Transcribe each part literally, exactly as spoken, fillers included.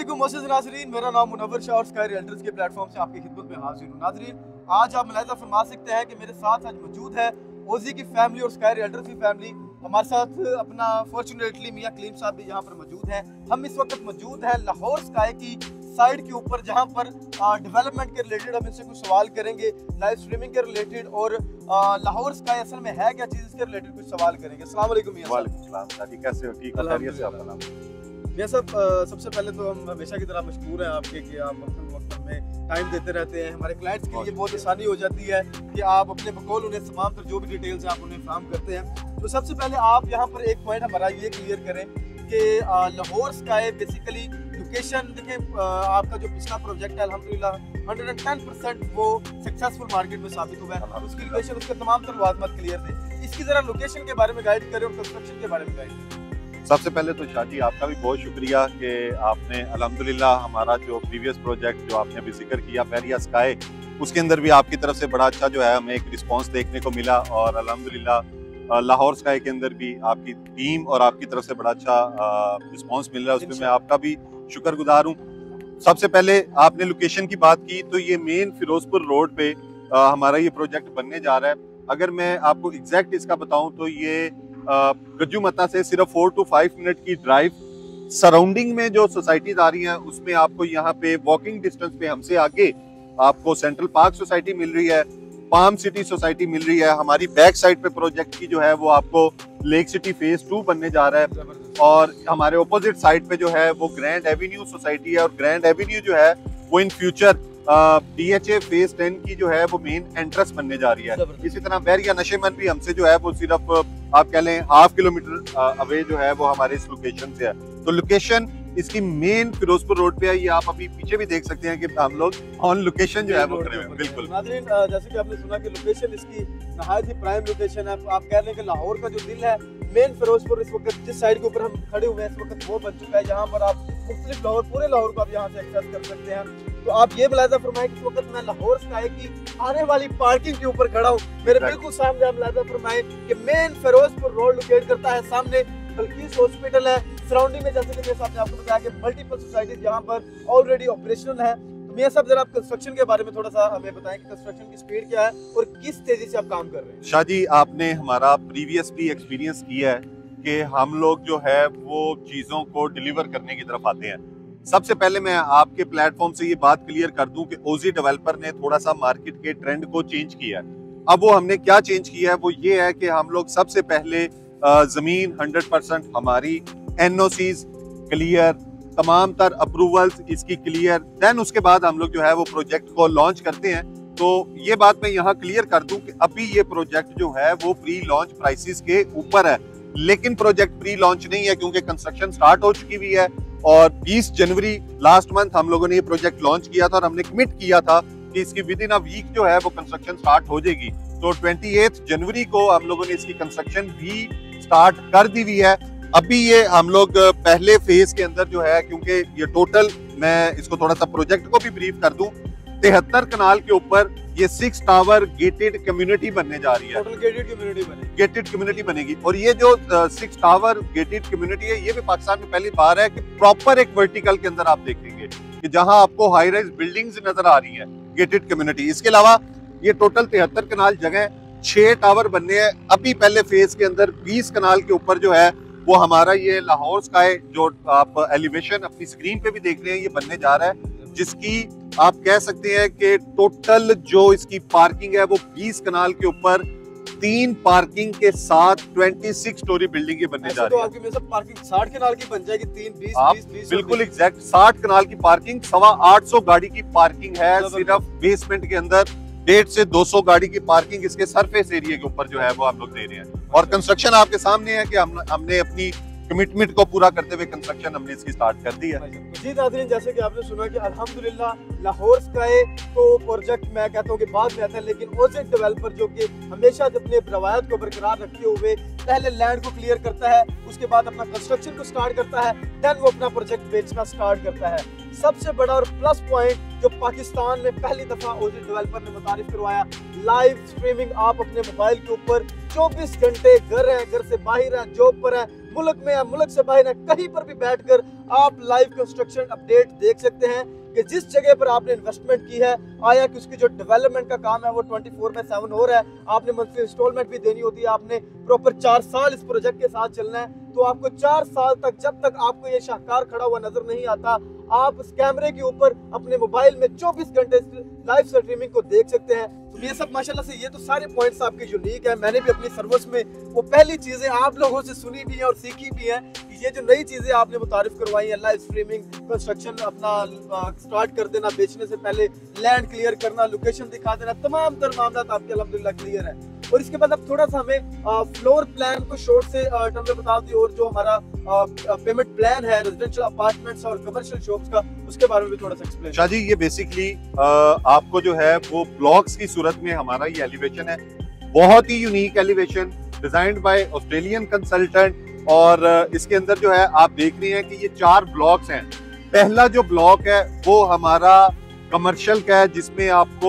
वालेकुम मोअज़्ज़िज़ नाज़रीन, मेरा नाम मुनव्वर शाह और स्काई रियल्टर्स के प्लेटफॉर्म से आपकी खिदमत में हाजिर हूँ। नाज़रीन, आज आप मुलाहिज़ा फरमा सकते हैं कि मेरे साथ आज मौजूद है ओजी की फैमिली और स्काई रियल्टर्स की फैमिली। हमारे साथ अपना फॉर्चुनेटली मियां कलीम साहब भी यहाँ पर मौजूद हैं। हम इस वक्त मौजूद हैं लाहौर स्काई की साइड के ऊपर, जहाँ पर डेवलपमेंट के रिलेटेड हम इनसे कुछ सवाल करेंगे, लाइव स्ट्रीमिंग के रिलेटेड और लाहौर स्काई असल में है क्या चीज़, इसके रिलेटेड कुछ सवाल करेंगे। अस्सलाम वालेकुम मियां। वालेकुम सलाम सादी, कैसे हो? ठीक हो? खैरियत से? आपका नाम? मियां साहब, सबसे पहले तो हम हमेशा की तरह मशकूर हैं आपके कि आप वक्त वक्त में टाइम देते रहते हैं। हमारे क्लाइंट्स के लिए बहुत आसानी हो जाती है कि आप अपने बकौल उन्हें तमाम तर जो भी डिटेल्स हैं आप उन्हें फराहम करते हैं। तो सबसे पहले आप यहाँ पर एक पॉइंट हमारा ये क्लियर करें कि लाहौर स्काई बेसिकली लोकेशन, देखें आपका जो पिछला प्रोजेक्ट है अल्हम्दुलिल्लाह हंड्रेड एंड टेन परसेंट वो सक्सेसफुल मार्केट में साबित हुआ है। उसकी लोकेशन, उसके तमाम तर वाज़मात क्लियर थे। इसकी ज़रा लोकेशन के बारे में गाइड करें और कंस्ट्रक्शन के बारे में गाइड करें। सबसे पहले तो शादी आपका भी बहुत शुक्रिया कि आपने अल्हम्दुलिल्लाह हमारा जो प्रीवियस प्रोजेक्ट जो आपने अभी जिक्र किया बैरिया स्काई, उसके अंदर भी आपकी तरफ से बड़ा अच्छा जो है हमें एक रिस्पांस देखने को मिला। और अल्हम्दुलिल्लाह लाहौर स्काई के अंदर भी आपकी टीम और आपकी तरफ से बड़ा अच्छा रिस्पांस मिल रहा है, उसमें मैं आपका भी शुक्रगुजार हूँ। सबसे पहले आपने लोकेशन की बात की, तो ये मेन फिरोजपुर रोड पे आ, हमारा ये प्रोजेक्ट बनने जा रहा है। अगर मैं आपको एग्जैक्ट इसका बताऊं तो ये गज्जू मत्ता से सिर्फ फोर टू फाइव मिनट की ड्राइव, सराउंडिंग में जो सोसाइटीज आ रही हैं उसमें आपको यहाँ पे वॉकिंग डिस्टेंस पे हमसे आगे आपको सेंट्रल पार्क सोसाइटी मिल रही है, पाम सिटी सोसाइटी मिल रही है। हमारी बैक साइड पे प्रोजेक्ट की जो है वो आपको लेक सिटी फेज टू बनने जा रहा है। और हमारे ऑपोजिट साइड पे जो है वो ग्रैंड एवेन्यू सोसाइटी है, और ग्रैंड एवेन्यू जो है वो in future D H A phase ten की जो है वो मेन एंट्रेंस बनने जा रही है। इसी तरह बैरिया नशेमन भी हमसे जो है वो सिर्फ आप कह लें हाफ किलोमीटर अवे जो है वो हमारे इस लोकेशन से है। तो लोकेशन इसकी मेन फिरोजपुर रोड पे है। ये आप अभी पीछे भी देख सकते हैं कि हम लोग ऑन लोकेशन जो है वो खड़े हैं। बिल्कुल नाज़रीन, जैसे कि आपने सुना कि लोकेशन इसकी नहायत ही प्राइम लोकेशन है। आप कह रहे हैं कि लाहौर का जो दिल है मेन फिरोजपुर, इस वक्त जिस साइड के ऊपर हम खड़े हुए हैं इस वक्त वो बन चुका है, जहाँ पर आप मुख्तलिफ लाहौर, पूरे लाहौर को आप यहाँ से एक्सेस कर सकते हैं। तो आप ये मुलाहिज़ा फरमाएं कि इस वक्त मैं लाहौर स्काई की आने वाली पार्किंग के ऊपर खड़ा हूँ। मेरे बिल्कुल सामने आप मुलाहिज़ा फरमाएं कि मेन फिरोजपुर रोड लोकेट करता है, सामने बल्कीस हॉस्पिटल है, सराउंडिंग में जैसे कि मेरे साथ आपको बताया कि मल्टीपल सोसाइटीज यहाँ पर ऑलरेडी ऑपरेशनल है। तो मियां साहब, जरा आप कंस्ट्रक्शन के बारे में थोड़ा सा हमें बताएं कि कंस्ट्रक्शन की स्पीड क्या है और किस तेजी से आप काम कर रहे हैं। शादी, आपने हमारा प्रीवियस भी एक्सपीरियंस किया है कि हम लोग जो है वो चीजों को डिलीवर करने की तरफ आते हैं। सबसे पहले मैं आपके प्लेटफॉर्म से ये बात क्लियर कर दूं कि ओजी डेवलपर ने थोड़ा सा मार्केट के ट्रेंड को चेंज किया है। अब वो हमने क्या चेंज किया है वो ये है कि हम लोग सबसे पहले जमीन हंड्रेड परसेंट हमारी, एनओसीज क्लियर, तमाम तर अप्रूवल्स इसकी क्लियर, देन उसके बाद हम लोग जो है वो प्रोजेक्ट को लॉन्च करते हैं। तो ये बात मैं यहाँ क्लियर कर दूं कि अभी ये प्रोजेक्ट जो है वो प्री लॉन्च प्राइसेस के ऊपर है, लेकिन प्रोजेक्ट प्री लॉन्च नहीं है क्योंकि कंस्ट्रक्शन स्टार्ट हो चुकी हुई है। और बीस जनवरी लास्ट मंथ हम लोगों ने ये प्रोजेक्ट लॉन्च किया था और हमने कमिट किया था कि इसकी विद इन अ वीक जो है वो कंस्ट्रक्शन स्टार्ट हो जाएगी। तो अट्ठाईस जनवरी को हम लोगों ने इसकी कंस्ट्रक्शन भी स्टार्ट कर दी हुई है। अभी ये हम लोग पहले फेज के अंदर जो है, क्योंकि ये टोटल, मैं इसको थोड़ा सा प्रोजेक्ट को भी ब्रीफ कर दूं, तिहत्तर कनाल के ऊपर ये सिक्स टावर गेटेड कम्युनिटी बनने जा रही है। गेटेड कम्युनिटी बनेगी गेटेड कम्युनिटी बनेगी और ये जो सिक्स टावर गेटेड कम्युनिटी है ये भी पाकिस्तान में पहली बार है कि प्रॉपर एक वर्टिकल के अंदर आप देखेंगे कि जहां आपको हाई राइज बिल्डिंग्स नजर आ रही है, गेटेड कम्युनिटी। इसके अलावा ये टोटल तिहत्तर कनाल जगह, छह टावर बनने हैं। अभी पहले फेज के अंदर बीस कनाल के ऊपर जो है वो हमारा ये लाहौर स्काई जो आप एलिवेशन अपनी स्क्रीन पे भी देख रहे हैं ये बनने जा रहा है, जिसकी आप कह सकते हैं कि टोटल जो इसकी पार्किंग है वो बीस कनाल के ऊपर तीन पार्किंग के साथ छब्बीस स्टोरी बिल्डिंग ये बनने जा रही है। तो आपकी में सब पार्किंग साठ कनाल की बन जाएगी, तीन बीस आप बीस बीस बिल्कुल एग्जैक्ट साठ कनाल की पार्किंग, सवा आठ सौ गाड़ी की पार्किंग है सिर्फ बेसमेंट के अंदर, डेढ़ से दो सौ गाड़ी की पार्किंग इसके सरफेस एरिया के ऊपर जो है वो आप लोग दे रहे हैं। और कंस्ट्रक्शन आपके सामने है कि हम हमने अपनी कमिटमेंट को पूरा करते हुए कंस्ट्रक्शन हमने इसकी स्टार्ट कर दी है। जी नाज़रीन, जैसे कि आपने सुना कि अल्हम्दुलिल्लाह लाहौर स्काई तो प्रोजेक्ट मैं कहता हूँ कि बाद में आता है, लेकिन ओजी डेवलपर जो कि हमेशा अपने रवायत को बरकरार रखते हुए पहले लैंड को क्लियर करता है, उसके बाद अपना कंस्ट्रक्शन को स्टार्ट करता है, देन वो अपना प्रोजेक्ट बेचना स्टार्ट करता है। सबसे बड़ा और प्लस पॉइंट जो पाकिस्तान में पहली दफा ओजी डेवलपर ने मुतारिफ करवाया, लाइव स्ट्रीमिंग। आप अपने मोबाइल के ऊपर चौबीस घंटे घर है, घर से बाहर है, जॉब पर है, मुल्क में या मुल्क से बाहर है, कहीं पर भी बैठकर आप लाइव कंस्ट्रक्शन अपडेट देख सकते हैं कि जिस जगह पर आपने इन्वेस्टमेंट की है, आया कि उसकी जो डेवलपमेंट का काम है वो ट्वेंटी फोर बाय सेवन हो रहा है, आपने मंथली इंस्टॉलमेंट भी देनी होती है, आपने प्रॉपर चार साल इस प्रोजेक्ट के साथ चलना है, तो आपको चार साल तक जब तक आपको ये शाहकार खड़ा हुआ नजर नहीं आता, आप उस कैमरे के ऊपर अपने मोबाइल में चौबीस घंटे लाइव स्ट्रीमिंग को देख सकते हैं। तो ये सब माशाल्लाह से ये तो सारे पॉइंट्स आपके यूनिक है। मैंने भी अपनी सर्विस में वो पहली चीजें आप लोगों से सुनी भी है और सीखी भी है कि ये जो नई चीजें आपने मुतारिफ करवाई है, लाइव स्ट्रीमिंग, कंस्ट्रक्शन अपना स्टार्ट कर देना, बेचने से पहले लैंड क्लियर करना, लोकेशन दिखा देना, तमाम तर मामला आपके अल्हम्दुलिल्लाह क्लियर है। और इसके बाद अब थोड़ा सा हमें फ्लोर प्लान को शॉर्ट से टर्म में बता दी, और जो हमारा पेमेंट प्लान है रेजिडेंशियल अपार्टमेंट्स और कमर्शियल शॉप्स का, उसके बारे में भी थोड़ा सा एक्सप्लेन। शाह जी, ये बेसिकली आपको जो है वो ब्लॉक्स की सूरत में हमारा ये एलिवेशन है, बहुत ही unique elevation designed by Australian consultant. और इसके अंदर जो है आप देख रहे हैं कि ये चार ब्लॉक्स हैं। पहला जो ब्लॉक है वो हमारा कमर्शियल का है, जिसमें आपको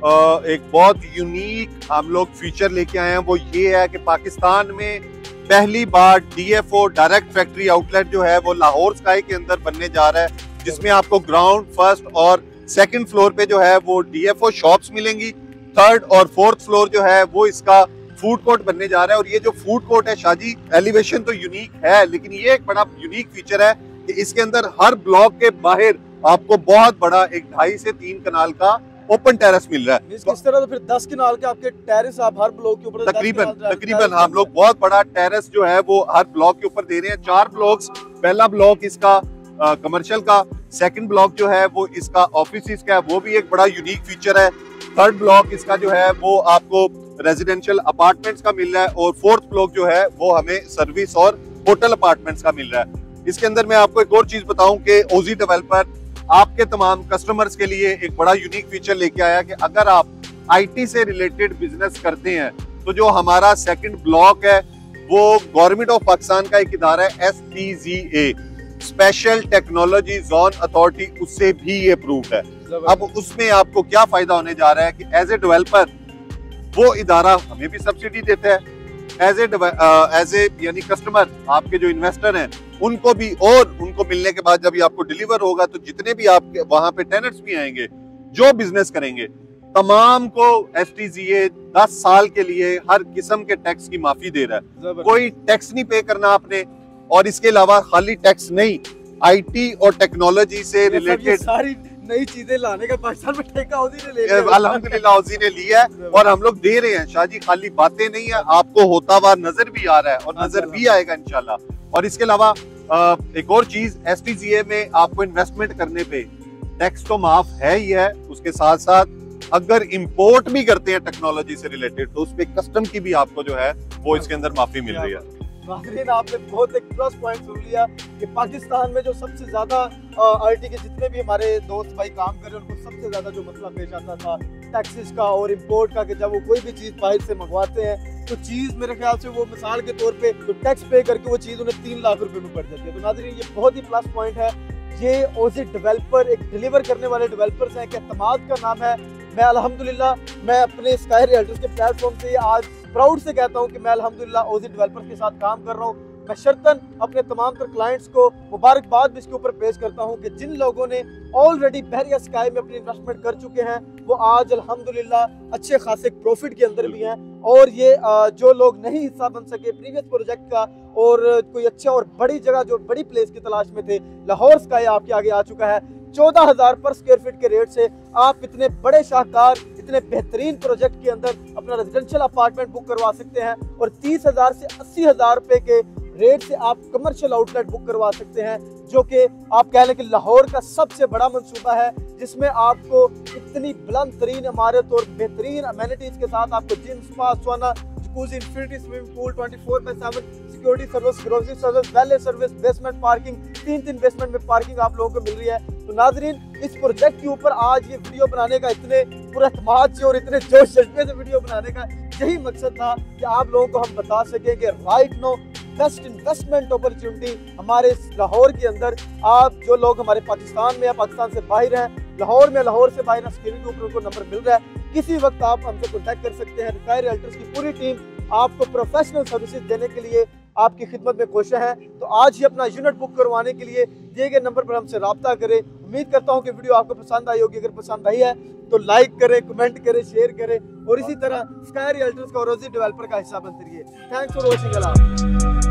एक बहुत यूनिक हम लोग फीचर लेके आए हैं। वो ये है कि पाकिस्तान में पहली बार डीएफओ डायरेक्ट फैक्ट्री आउटलेट जो है वो लाहौर स्काई के अंदर बनने जा रहा है, जिसमें आपको ग्राउंड, फर्स्ट और सेकंड फ्लोर पे जो है वो डीएफओ शॉप्स मिलेंगी। थर्ड और फोर्थ फ्लोर जो है वो इसका फूड कोर्ट बनने जा रहा है। और ये जो फूड कोर्ट है शाह जी, एलिवेशन तो यूनिक है, लेकिन ये एक बड़ा यूनिक फीचर है कि इसके अंदर हर ब्लॉक के बाहर आपको बहुत बड़ा एक ढाई से तीन कनाल का ओपन टेरेस मिल रहा है। इस तरह तो फिर दस कनाल के आपके टेरेस आप हर ब्लॉक के ऊपर तकरीबन तकरीबन हम लोग बहुत बड़ा टेरेस जो है वो हर ब्लॉक के ऊपर दे रहे हैं। चार ब्लॉक्स, पहला ब्लॉक इसका कमर्शियल का, सेकंड ब्लॉक जो है वो इसका ऑफिस का है, वो भी एक बड़ा यूनिक फीचर है। थर्ड ब्लॉक इसका जो है वो आपको रेजिडेंशियल अपार्टमेंट्स का मिल रहा है, और फोर्थ ब्लॉक जो है वो हमें सर्विस और होटल अपार्टमेंट्स का मिल रहा है। इसके अंदर मैं आपको एक और चीज बताऊं कि ओजी डेवलपर आपके तमाम कस्टमर्स के लिए एक बड़ा यूनिक फीचर लेके आया कि अगर आप आईटी से रिलेटेड बिजनेस करते हैं तो जो हमारा सेकंड ब्लॉक है वो गवर्नमेंट ऑफ पाकिस्तान का एक इदारा है, S T G A, special technology zone authority, उससे भी ये अप्रूव्ड है। अब उसमें आपको क्या फायदा होने जा रहा है कि एज ए डेवलपर वो इदारा हमें भी सब्सिडी देता है, एज ए एज ए यानी कस्टमर आपके जो इन्वेस्टर हैं उनको भी, और उनको मिलने के बाद जब ये आपको डिलीवर होगा तो जितने भी आपके वहां पे टेनेंट्स भी आएंगे जो बिजनेस करेंगे, तमाम को एस टी जी ए दस साल के लिए हर किस्म के टैक्स की माफी दे रहा है। कोई टैक्स नहीं पे करना आपने, और इसके अलावा खाली टैक्स नहीं, आईटी और टेक्नोलॉजी से रिलेटेड सारी नई चीजें लाने का पाकिस्तान में ठेका औजी ने ले लिया, अल्हम्दुलिल्लाह औजी ने लिया है और हम लोग दे रहे हैं। शाह जी, खाली बातें नहीं है, आपको होता हुआ नजर भी आ रहा है और नजर भी आएगा इंशाल्लाह। और इसके अलावा एक और चीज, एस टी जी ए में आपको इन्वेस्टमेंट करने पे टैक्स तो माफ है ही है, उसके साथ साथ अगर इंपोर्ट भी करते हैं टेक्नोलॉजी से रिलेटेड तो उस पे कस्टम की भी आपको जो है वो इसके अंदर माफी मिल रही है। नाज़रीन, आपने बहुत एक प्लस पॉइंट सुन लिया कि पाकिस्तान में जो सबसे ज्यादा आईटी के जितने भी हमारे दोस्त भाई काम कर रहे हैं उनको सबसे ज्यादा जो मसला पेश आता था टैक्सेस का और इंपोर्ट का, कि जब वो कोई भी चीज बाहर से मंगवाते हैं तो चीज मेरे ख्याल से वो मिसाल के तौर पे तो टैक्स पे करके वो चीज उन्हें तीन लाख रुपए में पड़ जाती है। तो नाज़रीन, ये बहुत ही प्लस पॉइंट है। ये ओजी डेवलपर एक डिलीवर करने वाले डेवलपर्स हैं, एतमाद का नाम है। मैं अल्हम्दुलिल्लाह मैं अपने स्काई रियल्टर्स के प्लेटफॉर्म से आज प्राउड से कहता हूं कि मैं अल्हम्दुलिल्लाह ओजी डेवलपर्स के साथ काम कर रहा हूं। मैं शर्तन अपने तमाम तर क्लाइंट्स को मुबारकबाद भी इसके ऊपर पेश करता हूं कि जिन लोगों ने ऑलरेडी बहरिया स्काई में अपनी इन्वेस्टमेंट कर चुके हैं वो आज अल्हम्दुलिल्लाह अच्छे खासे प्रॉफिट के अंदर भी हैं। और ये जो लोग नहीं हिस्सा बन सके प्रीवियस प्रोजेक्ट का और कोई अच्छा और बड़ी जगह जो बड़ी प्लेस की तलाश में थे, लाहौर स्काई आपके आगे आ चुका है। चौदह हजार पर स्क्वायर फीट के रेट से आप इतने बड़े शाहकार, इतने बेहतरीन प्रोजेक्ट के अंदर अपना रेजिडेंशियल अपार्टमेंट बुक करवा सकते हैं और तीस हजार से अस्सी हजार रुपए के रेट से आप कमर्शियल आउटलेट बुक करवा सकते हैं, जो कि आप कह लें कि लाहौर का सबसे बड़ा मंसूबा है, जिसमें आपको इतनी बुलंद तरीन इमारत और बेहतरीन अमेनिटीज के साथ आपको gym, spa, sauna, jacuzzi, infinity swimming pool, twenty four by seven security service, grocery service, valet service, basement parking, तीन तीन बेसमेंट में पार्किंग आप लोगों को मिल रही है। तो नाजरीन, इस प्रोजेक्ट के ऊपर आज ये वीडियो बनाने का इतने पुरअतमाद से और इतने जोश जज्बे से वीडियो बनाने का यही मकसद था कि आप लोगों को हम बता सकें कि right now best investment opportunity हमारे लाहौर के अंदर। आप जो लोग हमारे पाकिस्तान में या पाकिस्तान से बाहर हैं, लाहौर में, लाहौर से बाहर स्क्रीन के ऊपर उनको नंबर मिल रहा है, किसी वक्त आप हमसे कॉन्टैक्ट कर सकते हैं। स्काई रियल्टर्स की पूरी टीम आपको प्रोफेशनल सर्विसेज देने के लिए आपकी खिदमत में कोशिश है। तो आज ही अपना यूनिट बुक करवाने के लिए दिए गए नंबर पर हमसे रब्ता करें। उम्मीद करता हूँ कि वीडियो आपको पसंद आई होगी। अगर पसंद आई है तो लाइक करें, कमेंट करें, शेयर करें और इसी तरह स्काई रियल्टर्स का और रोजी डेवलपर का हिस्सा बनते रहिए। Thanks for watching.